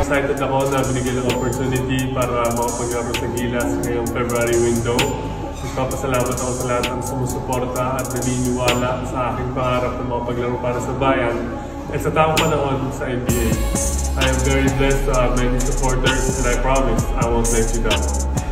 excited ako na binigyan ng opportunity para makapaglaro sa Gilas ngayong February window. Nagpapasalamat ako sa lahat ng sumusuporta at naniniwala sa aking pangarap na makapaglaro para sa bayan at sa tamang panahon sa NBA. I am very blessed to have many supporters and I promise I won't let you down.